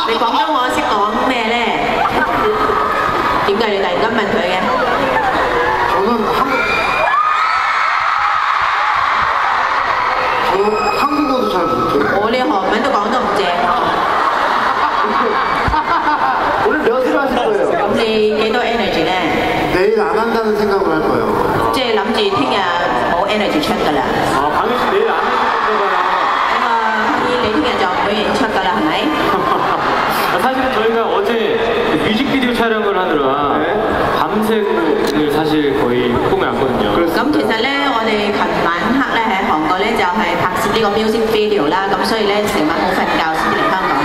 你廣東話識講咩咧？點解你突然間問佢嘅？ 한국어도 잘 못해요. 我呢韓文都講得唔正。 오늘 몇 시로 하실 거예요? 咁你幾多 energy 咧？ 내일 안 한다는 생각을 할 거예요. 即係諗住聽日冇 energy 出㗎啦。 아, 강희 씨 내일 안 하시는 咁啊，你聽日就唔會演出㗎啦，係咪？ 사실은 저희가 어제 뮤직비디오 촬영을 하느라 밤새를 사실 거의 꿈에 안거든요. 咁其實咧，我哋琴晚黑咧喺韓國咧就係拍攝呢個 music video 啦，咁所以咧成晚冇瞓覺先嚟香港。